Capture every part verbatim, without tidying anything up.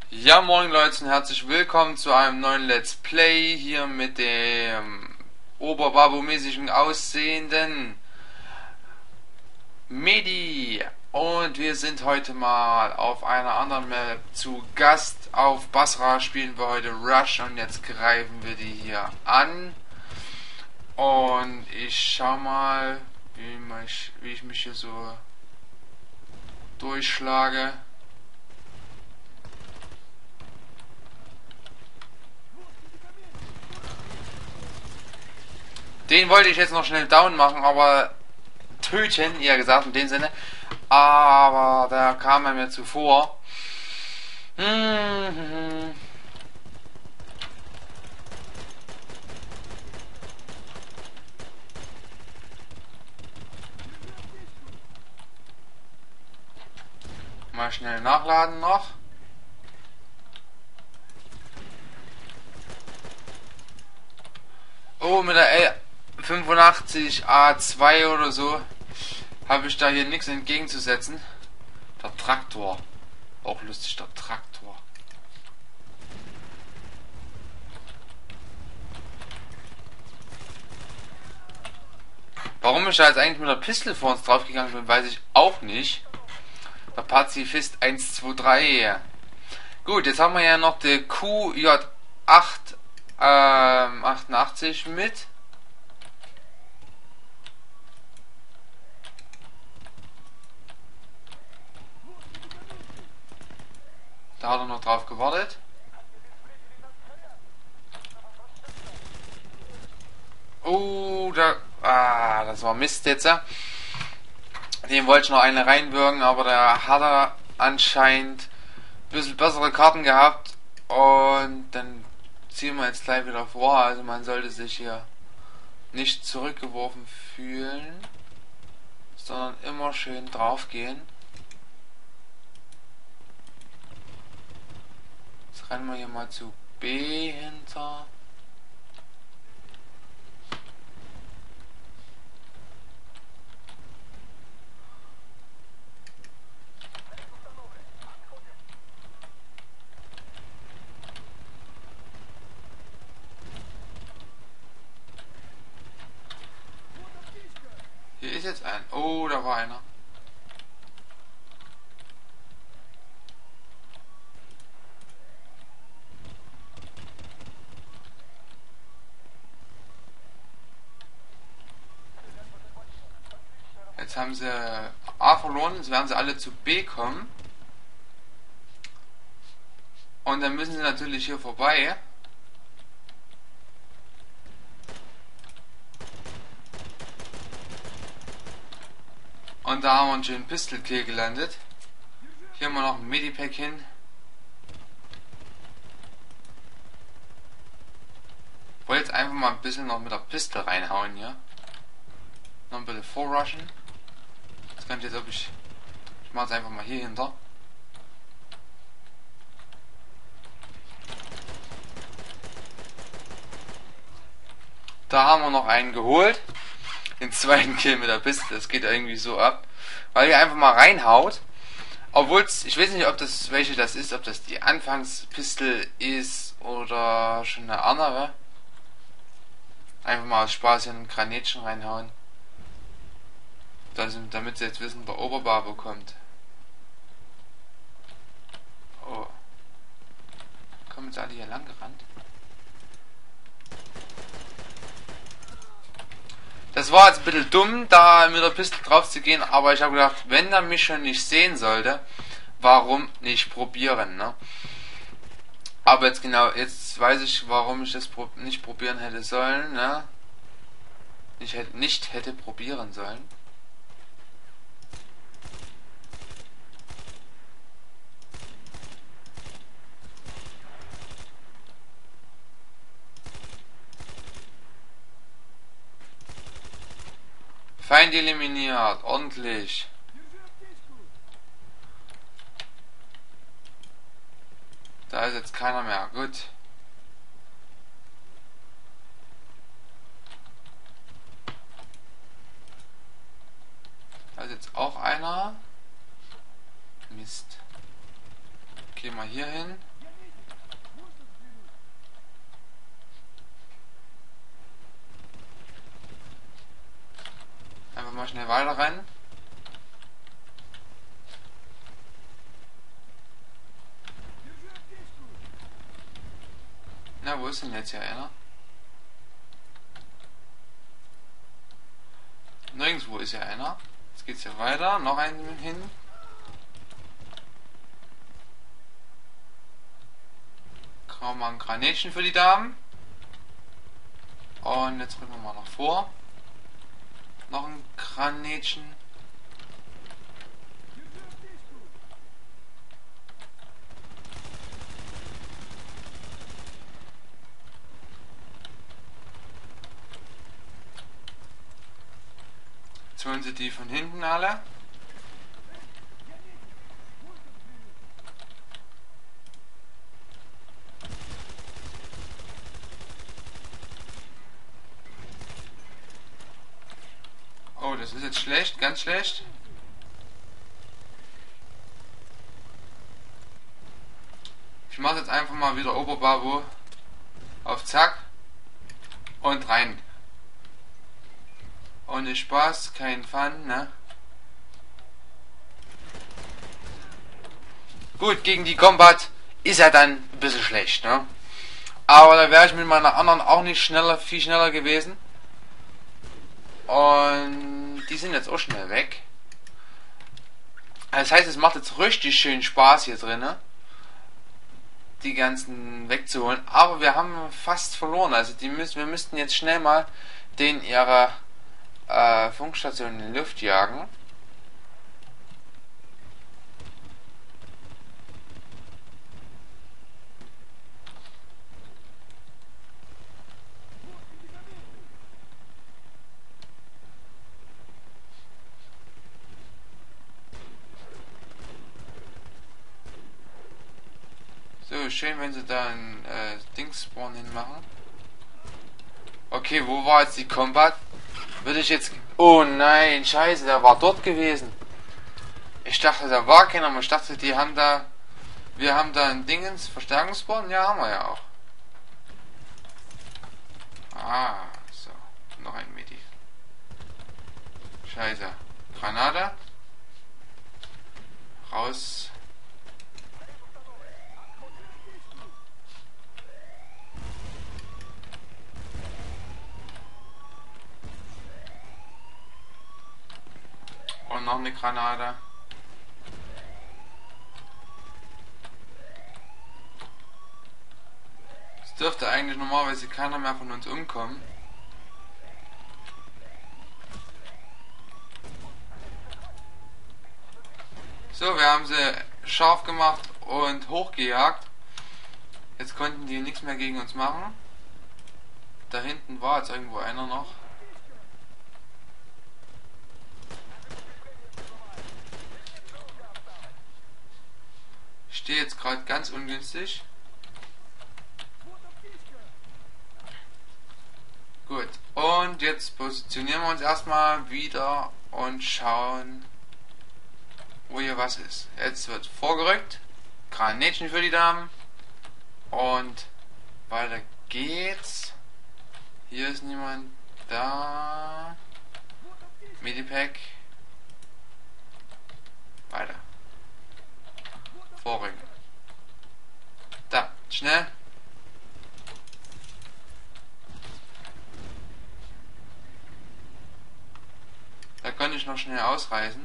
Ja, moin Leute und herzlich willkommen zu einem neuen Let's Play hier mit dem oberbabo-mäßigen aussehenden Medi. Und wir sind heute mal auf einer anderen Map zu Gast. Auf Basra spielen wir heute Rush und jetzt greifen wir die hier an. Und ich schau mal, wie, mich, wie ich mich hier so durchschlage. Den wollte ich jetzt noch schnell down machen, aber töten, eher gesagt in dem Sinne. Aber da kam er mir zuvor. Hm. Mal schnell nachladen noch. Oh, mit der L fünfundachtzig A zwei oder so habe ich da hier nichts entgegenzusetzen. Der Traktor. Auch lustig, der Traktor. Warum ich da jetzt eigentlich mit der Pistole vor uns draufgegangen bin, weiß ich auch nicht. Der Pazifist eins zwei drei. Gut, jetzt haben wir ja noch die Q J acht ähm, achtundachtzig mit. Da hat er noch drauf gewartet. Oh, da. Ah, das war Mist jetzt. Den wollte ich noch eine reinwürgen, aber da hat er anscheinend ein bisschen bessere Karten gehabt. Und dann ziehen wir jetzt gleich wieder vor. Also man sollte sich hier nicht zurückgeworfen fühlen, sondern immer schön drauf gehen. Jetzt rennen wir hier mal zu B hinter. Hier ist jetzt ein. Oh, da war einer. Jetzt haben sie A verloren, jetzt werden sie alle zu B kommen. Und dann müssen sie natürlich hier vorbei. Und da haben wir einen schönen Pistol-Kill gelandet. Hier haben wir noch ein Medipack hin. Ich wollte jetzt einfach mal ein bisschen noch mit der Pistol reinhauen hier. Noch ein bisschen vorrushen. Das kann ich jetzt, ob ich. Ich mache es einfach mal hier hinter. Da haben wir noch einen geholt. Den zweiten Kill mit der Pistole. Das geht irgendwie so ab. Weil ihr einfach mal reinhaut. Obwohl es, ich weiß nicht, ob das welche das ist, ob das die Anfangspistole ist oder schon eine andere. Einfach mal aus Spaß hier ein Granätchen reinhauen. Das, damit sie jetzt wissen, der Oberbabo kommt. Oh. Kommen jetzt alle hier lang gerannt? Das war jetzt ein bisschen dumm, da mit der Pistole drauf zu gehen, aber ich habe gedacht, wenn er mich schon nicht sehen sollte, warum nicht probieren, ne? Aber jetzt genau, jetzt weiß ich, warum ich das nicht probieren hätte sollen, ne? Ich hätte nicht hätte probieren sollen. Feind eliminiert, ordentlich. Da ist jetzt keiner mehr, gut. Da ist jetzt auch einer. Mist. Geh mal hier hin. schnell weiter rennen. Na, wo ist denn jetzt hier einer? Nirgendwo ist ja einer. Jetzt geht's hier weiter. Noch einen hin. Kaum mal ein Granätchen für die Damen. Und jetzt rücken wir mal nach vor. Noch ein Granätchen. Jetzt holen sie die von hinten alle. Oh, das ist jetzt schlecht, ganz schlecht. Ich mache jetzt einfach mal wieder Oberbabo auf Zack und rein. Ohne Spaß, kein Fun, ne? Gut, gegen die Combat ist er dann ein bisschen schlecht, ne? Aber da wäre ich mit meiner anderen auch nicht schneller, viel schneller gewesen. Und die sind jetzt auch schnell weg. Das heißt, es macht jetzt richtig schön Spaß hier drinnen, die ganzen wegzuholen. Aber wir haben fast verloren. Also die müssen, wir müssten jetzt schnell mal den ihre äh, Funkstation in die Luft jagen. So, schön, wenn sie da ein äh, Dings-Spawn hinmachen. Okay, wo war jetzt die Combat? Würde ich jetzt... Oh nein, scheiße, der war dort gewesen. Ich dachte, da war keiner, aber ich dachte, die haben da... Wir haben da ein Dingens, Verstärkungsspawn? Ja, haben wir ja auch. Ah, so. Noch ein Medi. Scheiße. Granate. Raus. Und noch eine Granate. Es dürfte eigentlich normalerweise keiner mehr von uns umkommen. So, wir haben sie scharf gemacht und hochgejagt. Jetzt konnten die nichts mehr gegen uns machen. Da hinten war jetzt irgendwo einer noch. Ich stehe jetzt gerade ganz ungünstig. Gut, und jetzt positionieren wir uns erstmal wieder und schauen, wo hier was ist. Jetzt wird vorgerückt. Granätchen für die Damen. Und weiter geht's. Hier ist niemand da. Medipack. Weiter. Vorrücken. Da, schnell. Da konnte ich noch schnell ausreißen.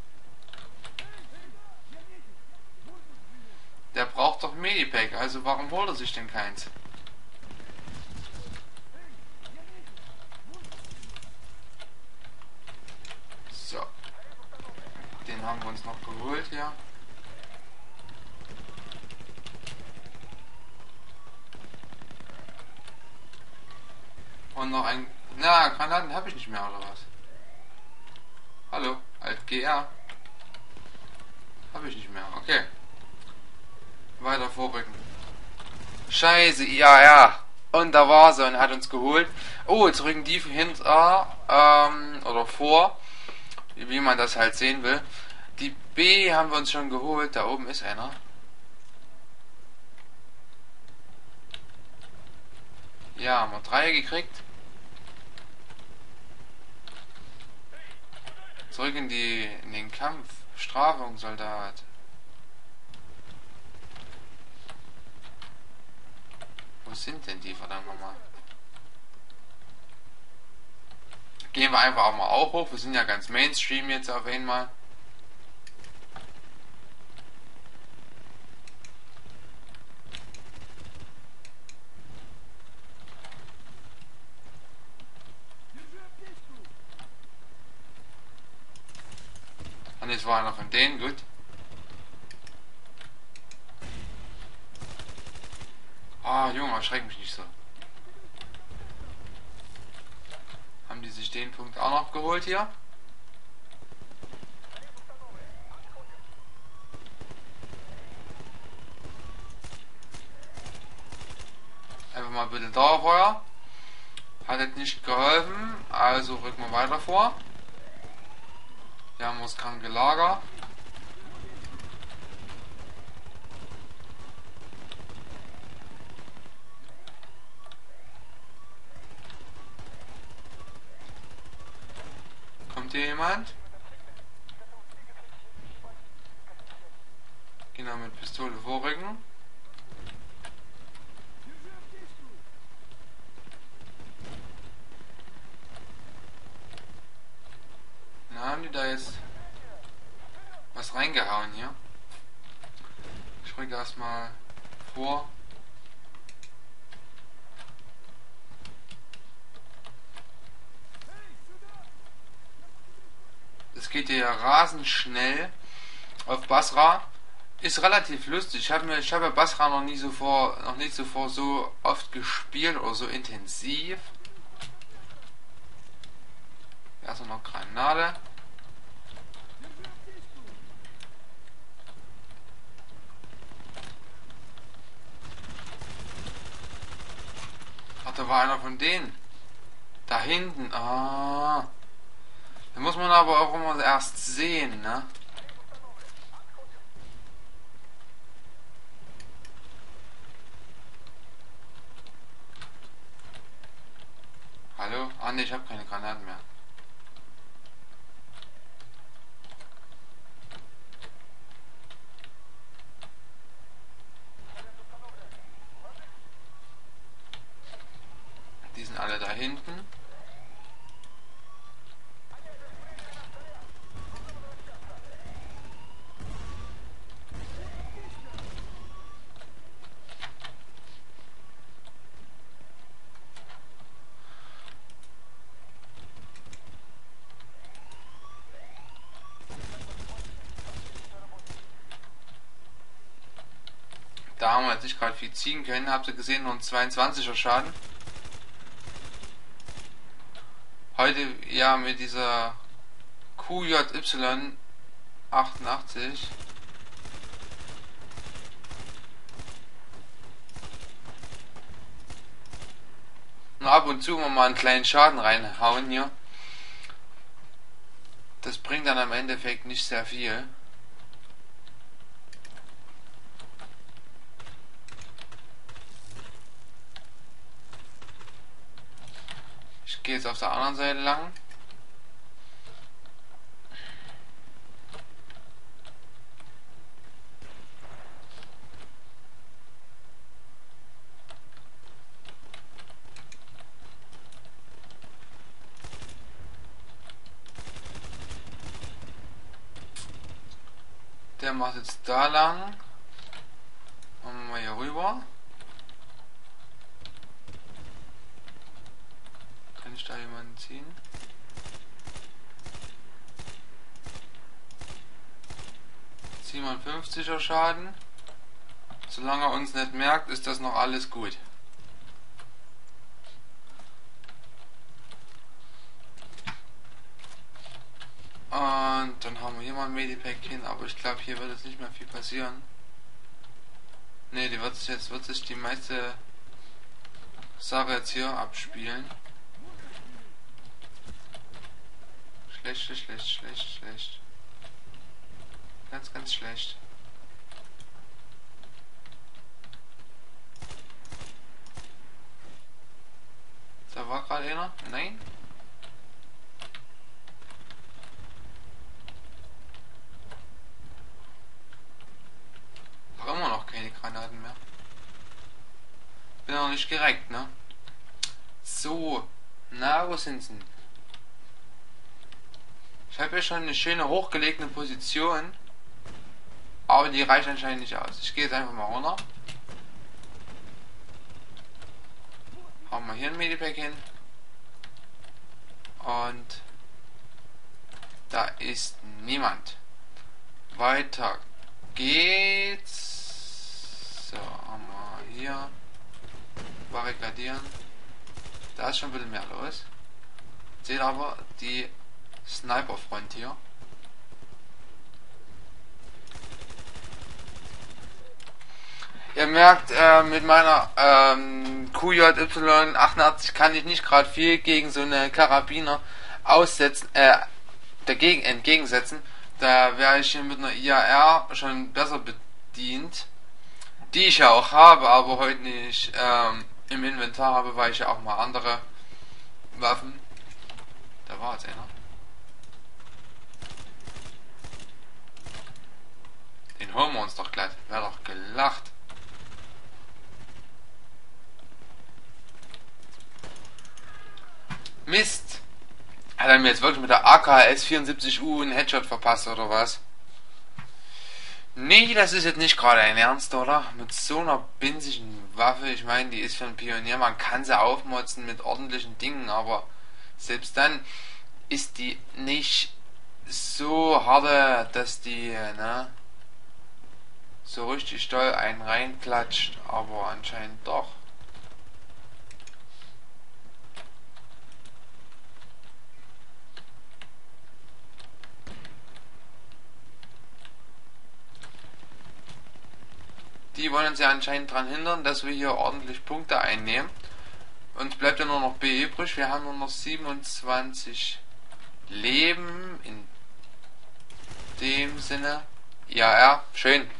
Der braucht doch Medipack, also warum holt er sich denn keins? So. Den haben wir uns noch geholt, ja. Und noch ein... Na, Granaten habe ich nicht mehr, oder was? Hallo, Alt G R. Habe ich nicht mehr, okay. Weiter vorrücken. Scheiße, ja, ja. Und da war sie und hat uns geholt. Oh, jetzt rücken die hinter, ähm, oder vor. Wie man das halt sehen will. Die B haben wir uns schon geholt. Da oben ist einer. Ja, haben wir drei gekriegt. Zurück in die in den Kampf. Strafung, Soldat. Wo sind denn die verdammt nochmal? Gehen wir einfach auch mal auch hoch. Wir sind ja ganz Mainstream jetzt auf einmal. Und jetzt war einer von denen, gut. Ah, Junge, erschreck mich nicht so. Haben die sich den Punkt auch noch geholt hier? Einfach mal ein bisschen Dauerfeuer. Hat jetzt nicht geholfen, also rücken wir weiter vor. Hier haben wir das kranke Lager. Kommt hier jemand? Gehen wir mit Pistole vorrücken. Na, haben die da jetzt was reingehauen hier? Ich rücke erstmal vor. Es geht hier rasend schnell auf Basra. Ist relativ lustig. Ich habe mir, ich habe ja Basra noch nie so vor, noch nicht zuvor so oft gespielt oder so intensiv. Erst noch Granate. Ach, da war einer von denen. Da hinten. Ah. Da muss man aber auch immer erst sehen, ne? Hallo? Ah ne, ich habe keine Granaten mehr. Die sind alle da hinten. Da haben wir jetzt nicht gerade viel ziehen können. Habt ihr gesehen, nur ein zweiundzwanziger Schaden. Heute ja mit dieser Q J Y achtundachtzig. Und ab und zu mal einen kleinen Schaden reinhauen hier. Das bringt dann am Endeffekt nicht sehr viel. Ich gehe jetzt auf der anderen Seite lang. Der macht jetzt da lang. Machen wir mal hier rüber. Kann ich da jemanden ziehen? siebenundfünfziger Schaden. Solange er uns nicht merkt, ist das noch alles gut. Und dann haben wir hier mal ein Medipack hin, aber ich glaube, hier wird jetzt nicht mehr viel passieren. Ne, die wird sich jetzt wird sich die meiste Sache jetzt hier abspielen. Schlecht, schlecht, schlecht, schlecht, schlecht. Ganz, ganz schlecht. Da war gerade einer? Nein? noch nicht gereckt, ne? So. Na, wo sind sie? Ich habe ja schon eine schöne hochgelegene Position. Aber die reicht anscheinend nicht aus. Ich gehe jetzt einfach mal runter. Haben wir hier ein Medipack hin. Und da ist niemand. Weiter geht's. So, haben wir hier. Barrikadieren. Da ist schon ein bisschen mehr los. Seht aber die Sniper-Front hier. Ihr merkt, äh, mit meiner ähm, Q J Y achtundachtzig kann ich nicht gerade viel gegen so eine Karabiner aussetzen, äh, dagegen entgegensetzen. Da wäre ich hier mit einer I A R schon besser bedient, die ich ja auch habe, aber heute nicht ähm, im Inventar habe, weil ich ja auch mal andere Waffen. Da war jetzt einer. Den holen wir uns doch gleich. Wäre doch gelacht. Mist! Hat er mir jetzt wirklich mit der A K S vierundsiebzig U einen Headshot verpasst oder was? Nee, das ist jetzt nicht gerade ein Ernst, oder? Mit so einer binsigen Waffe, ich meine, die ist für einen Pionier, man kann sie aufmotzen mit ordentlichen Dingen, aber selbst dann ist die nicht so harte, dass die, ne, so richtig doll einen reinklatscht, aber anscheinend doch. Die wollen uns ja anscheinend daran hindern, dass wir hier ordentlich Punkte einnehmen. Uns bleibt ja nur noch B übrig. Wir haben nur noch siebenundzwanzig Leben. In dem Sinne. Ja, ja, schön.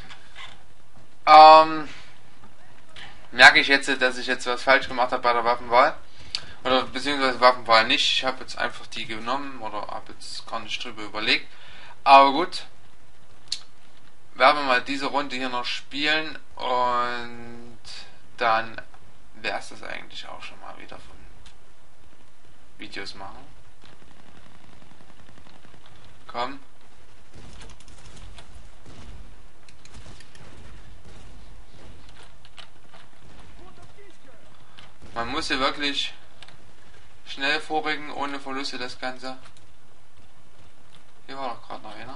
Ähm, merke ich jetzt, dass ich jetzt was falsch gemacht habe bei der Waffenwahl. Oder beziehungsweise Waffenwahl nicht. Ich habe jetzt einfach die genommen oder habe jetzt gar nicht drüber überlegt. Aber gut. Werden wir mal diese Runde hier noch spielen und dann wäre es das eigentlich auch schon mal wieder von Videos machen. Komm. Man muss hier wirklich schnell vorrücken, ohne Verluste das Ganze. Hier war doch gerade noch einer.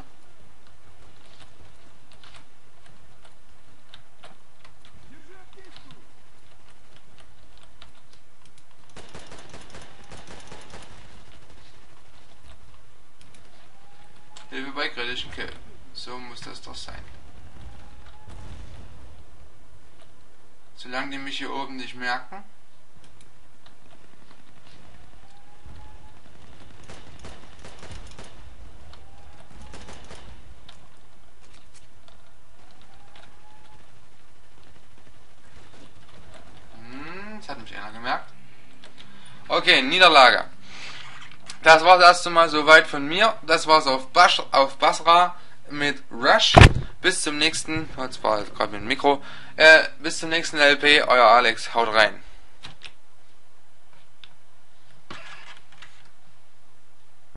Hilfe bei kritischen Kill. So muss das doch sein. Solange die mich hier oben nicht merken. Hm, das hat mich einer gemerkt. Okay, Niederlage. Das war das erste Mal soweit von mir. Das war's auf, Bash, auf Basra mit Rush. Bis zum nächsten, jetzt war gerade mit dem Mikro, äh, bis zum nächsten L P, euer Alex, haut rein.